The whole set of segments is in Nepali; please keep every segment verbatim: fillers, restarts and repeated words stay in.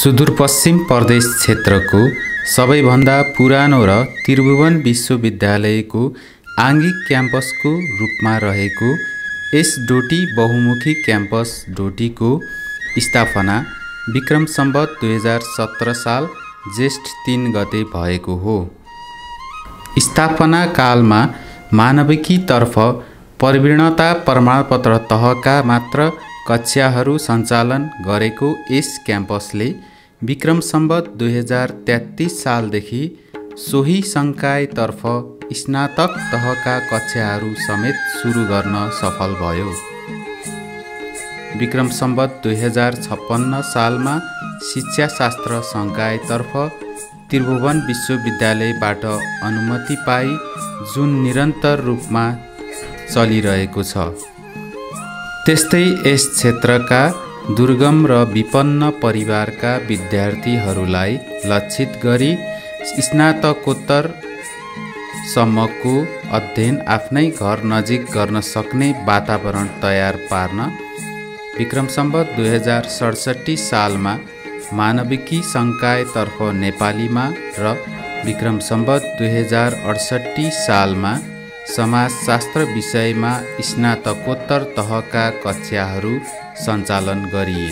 सुदूरपश्चिम प्रदेश क्षेत्रको सबैभन्दा पुरानो र त्रिभुवन विश्वविद्यालयको आंगिक क्याम्पसको रूपमा रहेको यस डोटी बहुमुखी क्याम्पस डोटीको स्थापना विक्रम सम्वत दुई हजार सत्र साल ज्येष्ठ तीन गते भएको हो। स्थापना कालमा मानविकीतर्फ प्रवीणता प्रमाणपत्र तहका मात्र कक्षाहरू सञ्चालन गरेको यस क्याम्पसले विक्रम सम्वत दुई हजार तेत्तीस सालदेखि सोही संकायतर्फ स्नातक तहका कक्षाहरू समेत सुरु गर्न सफल भयो। विक्रम सम्वत दुई हजार छप्पन्न सालमा शिक्षाशास्त्र संकायतर्फ त्रिभुवन विश्वविद्यालयबाट अनुमति पाई जुन निरन्तर रूपमा चलिरहेको छ। त्यस्तै यस क्षेत्रका दुर्गम र विपन्न परिवारका विद्यार्थीहरूलाई लक्षित गरी स्नातकोत्तर सम्मको अध्ययन आफ्नै घर नजिक गर्न सक्ने वातावरण तयार पार्न विक्रम सम्वत दुई हजार सडसठी सालमा मानविकी संकायतर्फ नेपालीमा र विक्रम सम्वत दुई हजार अडसट्ठी सालमा समाजशास्त्र विषयमा स्नातकोत्तर तहका कक्षाहरू सञ्चालन गरिए।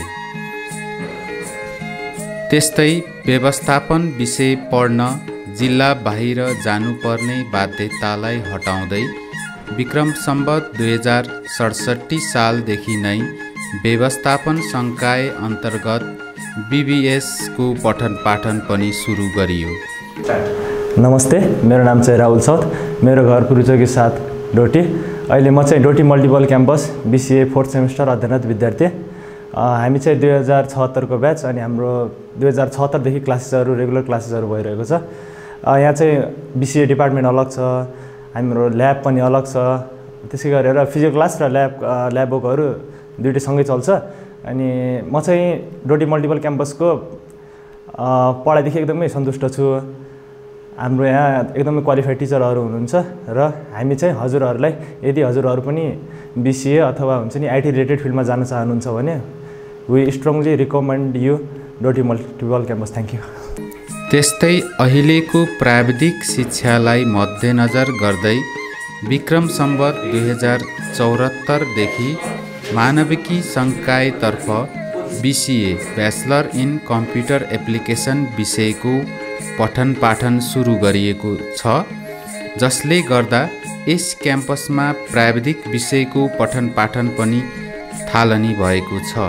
त्यस्तै व्यवस्थापन विषय पढ्न जिल्ला बाहिर जानुपर्ने बाध्यतालाई हटाउँदै विक्रम सम्वत दुई हजार सडसठी सालदेखि नै व्यवस्थापन संकाय अन्तर्गत बीबीएसको पठन पाठन पनि सुरु गरियो। नमस्ते, मेरो नाम चाहिँ राहुल साउथ। मेरो घर पुरुचोकी साथ डोटी। अहिले म चाहिँ Doti multiple campus BCA fourth semester अध्ययनरत विद्यार्थी। हामी चाहिँ दुई हजार छहत्तरको ब्याच अनि हाम्रो दुई हजार छहत्तरदेखि क्लासेसहरू रेगुलर क्लासेसहरू भइरहेको छ। यहाँ चाहिँ बीसीए डिपार्टमेन्ट अलग छ, हाम्रो ल्याब पनि अलग छ। त्यसै गरेर फिजिकल क्लास र ल्याब ल्याब बुकहरू दुइटै सँगै चल्छ। अनि म चाहिँ डोटी मल्टिपल क्याम्पसको पढाइदेखि एकदमै सन्तुष्ट छु। हाम्रो यहाँ एकदमै क्वालिफाइड टिचरहरू हुनुहुन्छ र हामी चाहिँ हजुरहरूलाई यदि हजुरहरू पनि बीसीए अथवा हुन्छ नि आईटी रिलेटेड फिल्डमा जान चाहनुहुन्छ भने we strongly recommend you Doti multiple campus. Thank you. त्यस्तै अहिलेको प्राविधिक शिक्षालाई मध्यनजर गर्दै विक्रम सम्वत दुई हजार चौहत्तरदेखि मानविकी संकायतर्फ BCA bachelor in computer application विषयको पठन पाठन सुरु गरिएको छ, जसले गर्दा यस क्याम्पसमा प्राविधिक विषयको पठन पाठन पनि थालनी भएको छ।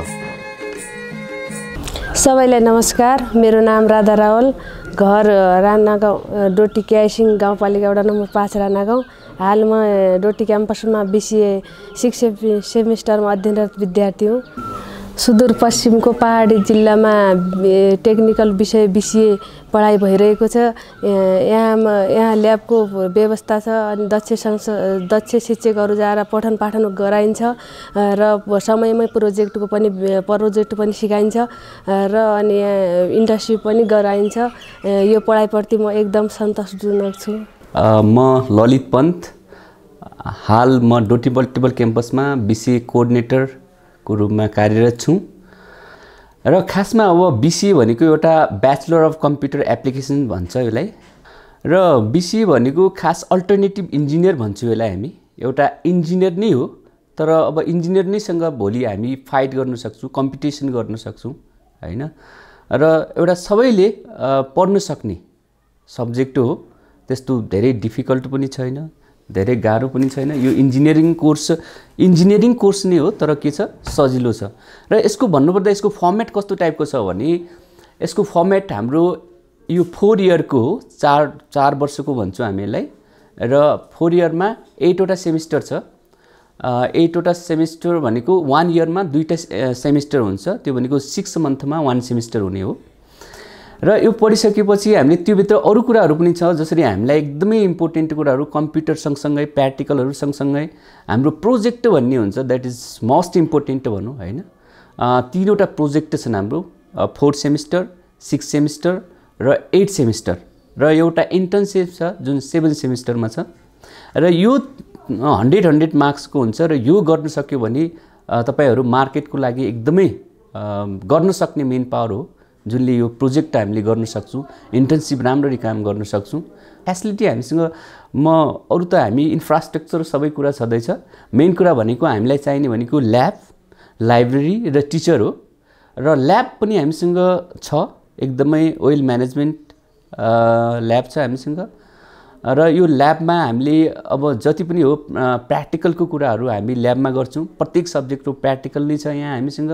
सबैलाई नमस्कार, मेरो नाम राधा रावल, घर राणा गाउँ, डोटी क्यासिङ गाउँपालिका वडा नम्बर पाँच राणा गाउँ। हाल म डोटी क्याम्पसमा बीसीए सिक्स सेमिस्टरमा अध्ययनरत विद्यार्थी हुँ। सुदूरपश्चिमको पहाडी जिल्लामा टेक्निकल विषय बीसीए पढाइ भइरहेको छ। यहाँ यहाँ ल्याबको व्यवस्था छ अनि दक्ष दक्ष शिक्षकहरू जाएर पठन पाठन गराइन्छ र समयमै प्रोजेक्टको पनि प्रोजेक्ट पनि सिकाइन्छ र अनि यहाँ इन्डस्ट्री पनि गराइन्छ। यो पढाइप्रति म एकदम सन्तोषजनक छु। म ललित पन्त, हाल म डोटी मल्टिपल क्याम्पसमा बीसीए कोअर्डिनेटर को रूपमा कार्यरत छु र खासमा अब बीसीए भनेको एउटा ब्याचलर अफ कम्प्युटर एप्लिकेसन भन्छ यसलाई र बीसीए भनेको खास अल्टरनेटिभ इन्जिनियर भन्छौँ यसलाई। हामी एउटा इन्जिनियर नै हो, तर अब इन्जिनियर नैसँग भोलि हामी फाइट गर्न सक्छौँ, कम्पिटिसन गर्न सक्छौँ हैन। र एउटा सबैले पढ्न सक्ने सब्जेक्ट हो, त्यस्तो धेरै डिफिकल्ट पनि छैन, धेरै गाह्रो पनि छैन। यो इन्जिनियरिङ कोर्स इन्जिनियरिङ कोर्स नै हो, तर के छ सजिलो छ। र यसको भन्नुपर्दा यसको फर्मेट कस्तो टाइपको छ भने यसको फर्मेट हाम्रो यो फोर इयरको हो, चार चार वर्षको भन्छौँ हामी यसलाई। र फोर इयरमा एटवटा सेमिस्टर छ। एटवटा सेमिस्टर भनेको वान इयरमा दुईवटा सेमिस्टर हुन्छ, त्यो भनेको सिक्स मन्थमा वान सेमिस्टर हुने हो। र यो पढिसकेपछि हामीले त्योभित्र अरू कुराहरू पनि छ, जसरी हामीलाई एकदमै इम्पोर्टेन्ट कुराहरू कम्प्युटर सँगसँगै प्र्याक्टिकलहरू सँगसँगै हाम्रो प्रोजेक्ट भन्ने हुन्छ, द्याट इज मोस्ट इम्पोर्टेन्ट भनौँ हैन। तीनवटा प्रोजेक्ट छन् हाम्रो, फोर्थ सेमिस्टर, सिक्स सेमिस्टर र एट सेमिस्टर र एउटा इन्टर्नसिप छ जुन सेभेन सेमिस्टरमा छ। र यो हन्ड्रेड हन्ड्रेड मार्क्सको हुन्छ र यो गर्न सक्यो भने तपाईँहरू मार्केटको लागि एकदमै गर्न सक्ने मेन पावर हो जुनले यो प्रोजेक्ट हामीले गर्न सक्छौँ, इन्टर्नसिप राम्ररी काम गर्न सक्छौँ। फेसिलिटी हामीसँग म अरू त हामी इन्फ्रास्ट्रक्चर सबै कुरा छँदैछ। मेन कुरा भनेको हामीलाई चाहिने भनेको ल्याब, लाइब्रेरी र टिचर हो। र ल्याब पनि हामीसँग छ, एकदमै वेल म्यानेजमेन्ट ल्याब छ हामीसँग। र यो ल्याबमा हामीले अब जति पनि हो प्र्याक्टिकलको कुराहरू हामी ल्याबमा गर्छौँ। प्रत्येक सब्जेक्टको प्र्याक्टिकल नै छ यहाँ हामीसँग।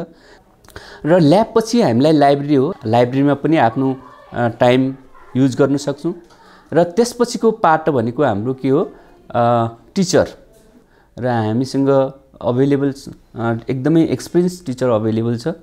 र ल्याब पछि हामीलाई लाइब्रेरी हो, लाइब्रेरीमा पनि आफ्नो टाइम युज गर्न सक्छौँ। र त्यसपछिको पार्ट भनेको हाम्रो के हो, टिचर। र हामीसँग अभाइलेबल एकदमै एक्सपिरियन्स टिचर अभाइलेबल छ।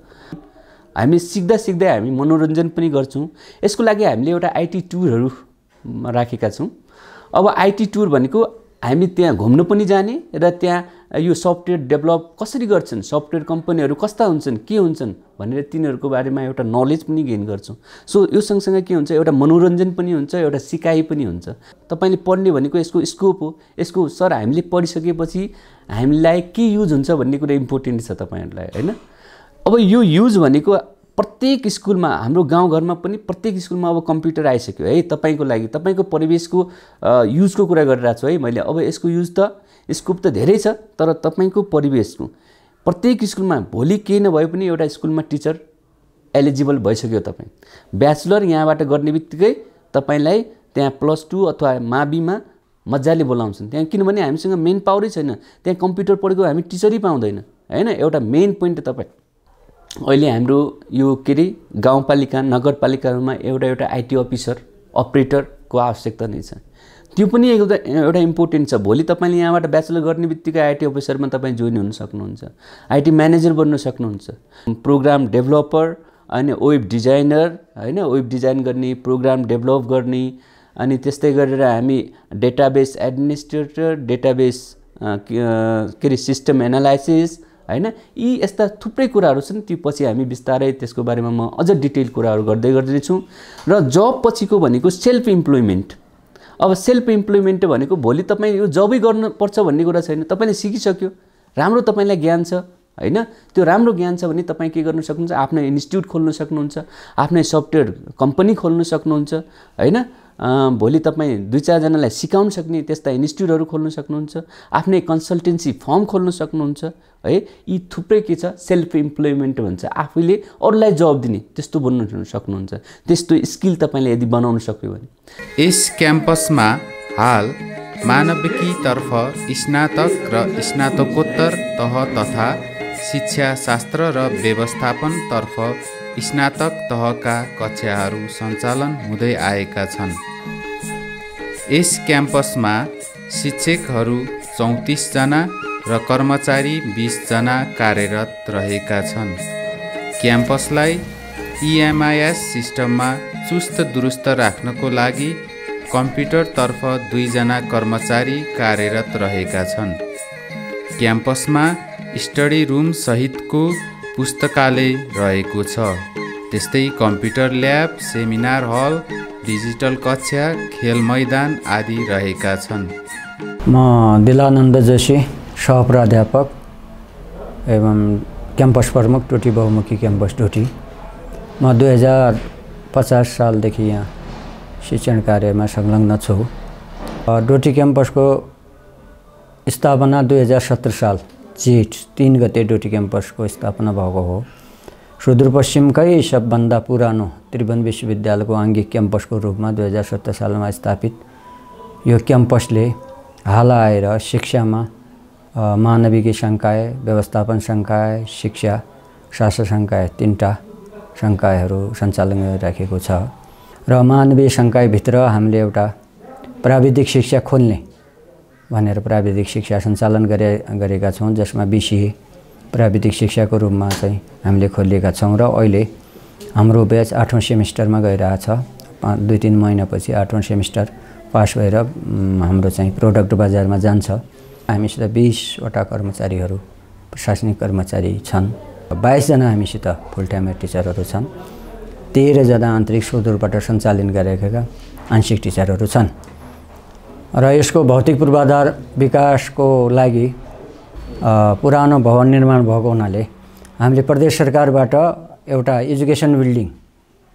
हामी सिक्दा सिक्दै हामी मनोरञ्जन पनि गर्छौँ। यसको लागि हामीले एउटा आइटी टुरहरू राखेका छौँ। अब आइटी टुर भनेको हामी त्यहाँ घुम्न पनि जाने र त्यहाँ यो सफ्टवेयर डेभलप कसरी गर्छन्, सफ्टवेयर कम्पनीहरू कस्ता हुन्छन्, के हुन्छन् भनेर तिनीहरूको बारेमा एउटा नलेज पनि गेन गर्छौँ। सो यो सँगसँगै के हुन्छ, एउटा मनोरञ्जन पनि हुन्छ, एउटा सिकाइ पनि हुन्छ। तपाईँले पढ्ने भनेको यसको स्कोप हो। यसको सर हामीले पढिसकेपछि हामीलाई के युज हुन्छ भन्ने कुरा इम्पोर्टेन्ट छ तपाईँहरूलाई, होइन? अब यो युज भनेको प्रत्येक स्कुलमा, हाम्रो गाउँघरमा पनि प्रत्येक स्कुलमा अब कम्प्युटर आइसक्यो है। तपाईँको लागि तपाईँको परिवेशको युजको कुरा गरिरहेको छु है मैले। अब यसको युज त स्कोप त धेरै छ, तर तपाईँको परिवेशको प्रत्येक स्कुलमा भोलि केही नभए पनि एउटा स्कुलमा टिचर एलिजिबल भइसक्यो। तपाईँ ब्याचलर यहाँबाट गर्ने बित्तिकै तपाईँलाई त्यहाँ प्लस टू अथवा माविमा मजाले बोलाउँछन् त्यहाँ, किनभने हामीसँग मेन पावरै छैन। त्यहाँ कम्प्युटर पढेको हामी टिचरै पाउँदैन, होइन? एउटा मेन पोइन्ट तपाईँ अहिले हाम्रो यो के अरे गाउँपालिका नगरपालिकाहरूमा एउटा एउटा आइटी अफिसर अपरेटरको आवश्यकता नै छ। त्यो पनि एउटा एउटा इम्पोर्टेन्ट छ। भोलि तपाईँले यहाँबाट ब्याचलर गर्ने बित्तिकै आइटी अफिसरमा तपाईँ जोइन हुन सक्नुहुन्छ, आइटी म्यानेजर बन्न सक्नुहुन्छ, प्रोग्राम डेभलपर, अनि वेब डिजाइनर, होइन? वेब डिजाइन गर्ने, प्रोग्राम डेभलप गर्ने, अनि त्यस्तै गरेर हामी डेटाबेस एडमिनिस्ट्रेटर, डेटाबेस के अरे सिस्टम एनालाइसिस, होइन? यी यस्ता थुप्रै कुराहरू छन्। त्यो पछि हामी बिस्तारै त्यसको बारेमा म अझ डिटेल कुराहरू गर्दै गर्दैछु। र जब पछिको भनेको सेल्फ इम्प्लोइमेन्ट। अब सेल्फ इम्प्लोइमेन्ट भनेको भोलि तपाईँ यो जबै गर्नुपर्छ भन्ने कुरा छैन। तपाईँले सिकिसक्यो, राम्रो तपाईँलाई ज्ञान छ, होइन? त्यो राम्रो ज्ञान छ भने तपाईँ के गर्न सक्नुहुन्छ, आफ्नो इन्स्टिट्युट खोल्न सक्नुहुन्छ, आफ्नै सफ्टवेयर कम्पनी खोल्न सक्नुहुन्छ, होइन? भोलि तपाईँ दुई चारजनालाई सिकाउन सक्ने त्यस्ता इन्स्टिट्युटहरू खोल्न सक्नुहुन्छ, आफ्नै कन्सल्टेन्सी फर्म खोल्न सक्नुहुन्छ, है? यी थुप्रै के छ, सेल्फ इम्प्लोइमेन्ट भन्छ। आफैले अरूलाई जब दिने त्यस्तो बन्न सक्नुहुन्छ। त्यस्तो स्किल तपाईँले यदि बनाउन सक्यो भने। यस क्याम्पसमा हाल मानविकीतर्फ स्नातक र स्नातकोत्तर तह तथा शिक्षाशास्त्र र व्यवस्थापनतर्फ स्नातक तहका कक्षाहरू सञ्चालन हुँदै आएका छन्। यस क्याम्पसमा शिक्षकहरू चौतिस जना र कर्मचारी बीस जना कार्यरत रहेका छन्। क्याम्पसलाई इएमआइएस सिस्टममा चुस्त दुरुस्त राख्नको लागि कम्प्युटरतर्फ दुईजना कर्मचारी कार्यरत रहेका छन्। क्याम्पसमा स्टडी रुम सहितको पुस्तकालय रहेको छ। त्यस्तै computer lab, seminar hall, digital कक्षा, खेल मैदान आदि रहेका छन्। म दिलानन्द जोशी, सहप्राध्यापक एवं क्याम्पस प्रमुख डोटी बहुमुखी क्याम्पस डोटी। म दुई हजार पचास सालदेखि यहाँ शिक्षण कार्यमा संलग्न छु। डोटी क्याम्पसको स्थापना दुई हजार सत्र साल जेठ तीन गते डोटी क्याम्पसको स्थापना भएको हो। सुदूरपश्चिमकै सबभन्दा पुरानो त्रिभुवन विश्वविद्यालयको आङ्गिक क्याम्पसको रूपमा दुई हजार सत्र सालमा स्थापित यो क्याम्पसले हाल आएर शिक्षामा मानविकी संकाय, व्यवस्थापन संकाय, शिक्षा शास्त्र संकाय तीनटा संकायहरू सञ्चालन गरिराखेको छ। र मानवीय संकायभित्र हामीले एउटा प्राविधिक शिक्षा खोल्ने भनेर प्राविधिक शिक्षा सञ्चालन गरे गरेका छौँ, जसमा बिसिए प्राविधिक शिक्षाको रूपमा चाहिँ हामीले खोलिएका छौँ। र अहिले हाम्रो ब्याच आठौँ सेमिस्टरमा गइरहेछ। दुई तिन महिनापछि आठौँ सेमिस्टर पास भएर हाम्रो चाहिँ प्रोडक्ट बजारमा जान्छ। हामीसित बिसवटा कर्मचारीहरू प्रशासनिक कर्मचारी छन्। बाइसजना हामीसित फुल टाइम टिचरहरू छन्। तेह्रजना आन्तरिक सुदूरबाट सञ्चालन गरेका आंशिक टिचरहरू छन्। र यसको भौतिक पूर्वाधार विकासको लागि पुरानो भवन निर्माण भएको हुनाले हामीले प्रदेश सरकारबाट एउटा एजुकेसन बिल्डिङ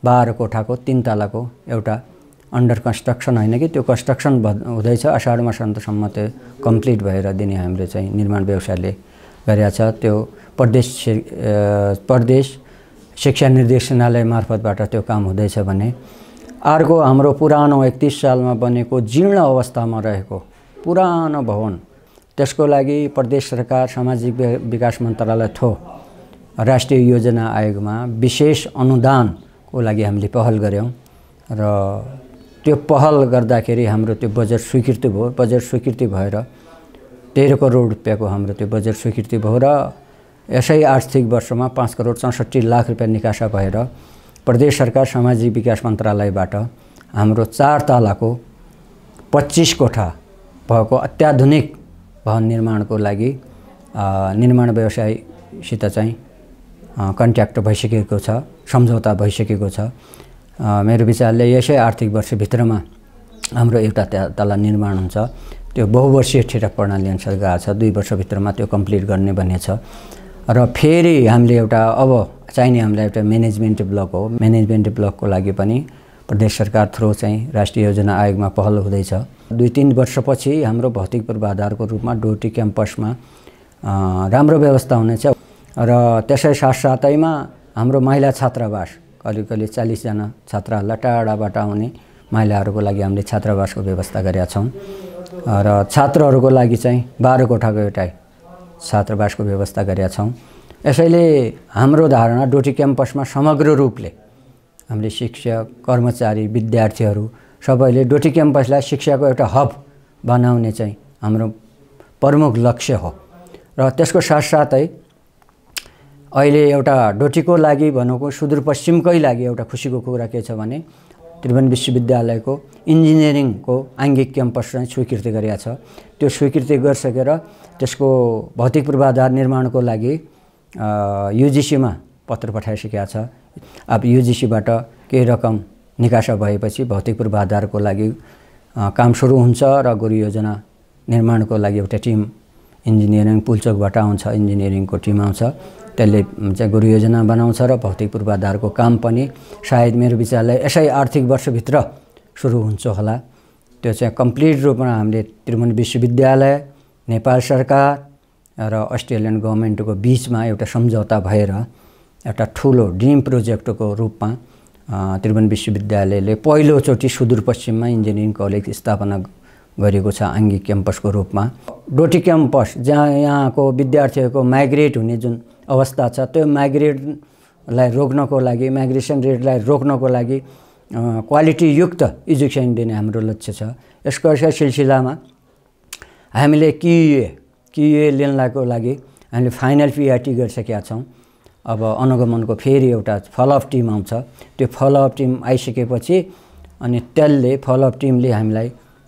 बाह्र कोठाको तीन तलाको एउटा अन्डर कन्स्ट्रक्सन होइन कि त्यो कन्स्ट्रक्सन हुँदैछ। असाढ मासन्तसम्म त्यो कम्प्लिट भएर दिने हाम्रो चाहिँ निर्माण व्यवसायले गरेका छ। त्यो प्रदेश प्रदेश शिक्षा निर्देशनालय मार्फतबाट त्यो काम हुँदैछ भने अर्को हाम्रो पुरानो एकतीस सालमा बनेको जीर्ण अवस्थामा रहेको पुरानो भवन, त्यसको लागि प्रदेश सरकार सामाजिक विकास मन्त्रालय थो राष्ट्रिय योजना आयोगमा विशेष अनुदानको लागि हामीले पहल गऱ्यौँ र त्यो पहल गर्दाखेरि हाम्रो त्यो बजेट स्वीकृति भयो। बजेट स्वीकृति भएर तेह्र करोड रुपियाँको हाम्रो त्यो बजेट स्वीकृति भयो र यसै आर्थिक वर्षमा पाँच करोड चौसठी लाख रुपियाँ निकासा भएर प्रदेश सरकार सामाजिक विकास मन्त्रालयबाट हाम्रो चार तलाको पच्चीस कोठा भएको अत्याधुनिक भवन निर्माणको लागि निर्माण व्यवसायसित चाहिँ कन्ट्र्याक्ट भइसकेको छ, सम्झौता भइसकेको छ। मेरो विचारले यसै आर्थिक वर्षभित्रमा हाम्रो एउटा तला निर्माण हुन्छ। त्यो बहुवर्षीय ठेटा प्रणाली अनुसार गएको छ, दुई वर्षभित्रमा त्यो कम्प्लिट गर्ने भन्ने छ। र फेरि हामीले एउटा अब चाहिने हामीलाई एउटा म्यानेजमेन्ट ब्लक हो। म्यानेजमेन्ट ब्लकको लागि पनि प्रदेश सरकार थ्रो चाहिँ राष्ट्रिय योजना आयोगमा पहल हुँदैछ। दुई तीन वर्षपछि हाम्रो भौतिक पूर्वाधारको रूपमा डोटी क्याम्पसमा राम्रो व्यवस्था हुनेछ र त्यसै साथसाथैमा हाम्रो महिला छात्रावास करिब करिब चालीसजना छात्राहरूलाई टाढाबाट आउने महिलाहरूको लागि हामीले छात्रावासको व्यवस्था गरेका छौँ र छात्रहरूको लागि चाहिँ बाह्र कोठाको एउटा छात्रावासको व्यवस्था गरेका छौँ। यसैले हाम्रो धारणा डोटी क्याम्पसमा समग्र रूपले हामीले शिक्षक, कर्मचारी, विद्यार्थीहरू सबैले डोटी क्याम्पसलाई शिक्षाको एउटा हब बनाउने चाहिँ हाम्रो प्रमुख लक्ष्य हो। र त्यसको साथसाथै अहिले एउटा डोटीको लागि भनेको सुदूरपश्चिमकै लागि एउटा खुसीको कुरा के छ भने त्रिभुवन विश्वविद्यालयको इन्जिनियरिङको आङ्गिक क्याम्पस चाहिँ स्वीकृति गरेका छ। त्यो स्वीकृति गरिसकेर त्यसको भौतिक पूर्वाधार निर्माणको लागि युजिसीमा पत्र पठाइसकेका छ। अब युजिसीबाट केही रकम निकासा भएपछि भौतिक पूर्वाधारको लागि काम सुरु हुन्छ र गुरु योजना निर्माणको लागि एउटा टिम इन्जिनियरिङ पुलचोकबाट आउँछ, इन्जिनियरिङको टिम आउँछ, त्यसले चाहिँ गुरु योजना बनाउँछ र भौतिक पूर्वाधारको काम पनि सायद मेरो विचारले यसै आर्थिक वर्षभित्र सुरु हुन्छ होला। त्यो चाहिँ कम्प्लिट रूपमा हामीले त्रिभुवन विश्वविद्यालय, नेपाल सरकार र अस्ट्रेलियन गभर्मेन्टको बिचमा एउटा सम्झौता भएर एउटा ठुलो ड्रिम प्रोजेक्टको रूपमा त्रिभुवन विश्वविद्यालयले पहिलोचोटि सुदूरपश्चिममा इन्जिनियरिङ कलेज स्थापना गरेको छ आङ्गिक क्याम्पसको रूपमा। डोटी क्याम्पस जहाँ यहाँको विद्यार्थीहरूको माइग्रेट हुने जुन अवस्था छ त्यो माइग्रेटलाई रोक्नको लागि, माइग्रेसन रेटलाई रोक्नको लागि क्वालिटीयुक्त एजुकेसन दिने हाम्रो लक्ष्य छ। यसको यसै सिलसिलामा हामीले कियुए कियुए लिनलाको लागि हामीले फाइनल पिआरटी गरिसकेका छौँ। अब अनुगमनको फेरि एउटा फलोअप टिम आउँछ। त्यो फलोअप टिम आइसकेपछि अनि त्यसले फलोअप टिमले हामीलाई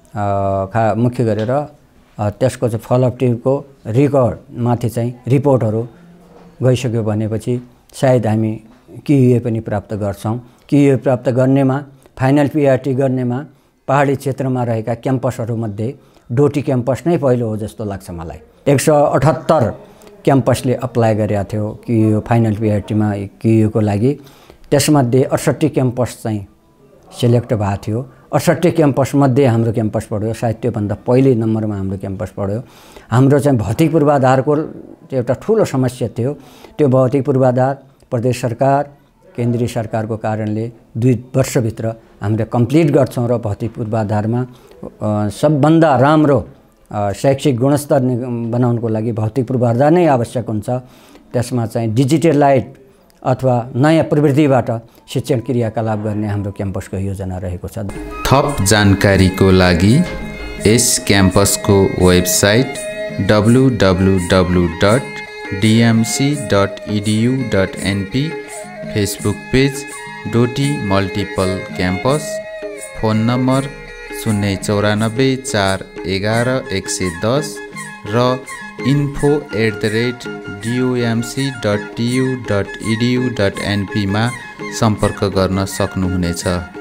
खा मुख्य गरेर त्यसको चाहिँ फलोअप टिमको रिकर्डमाथि चाहिँ रिपोर्टहरू गइसक्यो भनेपछि सायद हामी कियुए पनि प्राप्त गर्छौँ। कियुए प्राप्त गर्नेमा फाइनल पिआरटी गर्नेमा पहाडी क्षेत्रमा रहेका क्याम्पसहरूमध्ये डोटी क्याम्पस नै पहिलो हो जस्तो लाग्छ मलाई। एक सौ अठहत्तर क्याम्पसले अप्लाई गरेका थियो कियुए फाइनल पिआरटीमा कियुएको लागि। त्यसमध्ये अठसट्ठी क्याम्पस चाहिँ सिलेक्ट भएको थियो। अठसट्ठी क्याम्पसमध्ये हाम्रो क्याम्पस पढ्यो, सायद त्योभन्दा पहिले नम्बरमा हाम्रो क्याम्पस पढ्यो। हाम्रो चाहिँ भौतिक पूर्वाधारको एउटा ठुलो समस्या थियो। त्यो भौतिक पूर्वाधार प्रदेश सरकार, केन्द्रीय सरकारको कारणले दुई वर्षभित्र हामीले कम्प्लिट गर्छौँ र भौतिक पूर्वाधारमा सबभन्दा राम्रो शैक्षिक गुणस्तर बनाउनको लागि भौतिक पूर्वाधार नै आवश्यक हुन्छ। त्यसमा चाहिँ डिजिटलाइज अथवा नयाँ प्रवृत्तिबाट शिक्षण क्रियाकलाप गर्ने हाम्रो क्याम्पसको योजना रहेको छ। थप जानकारीको लागि यस क्याम्पसको website W W W dot DMC dot EDU dot NP, Facebook page Doti multiple campus, phone number शून्य चौरानब्बे चार एघार एक सय दस र info at the rate DOMC dot TU dot EDU dot एनपीमा सम्पर्क गर्न सक्नुहुनेछ।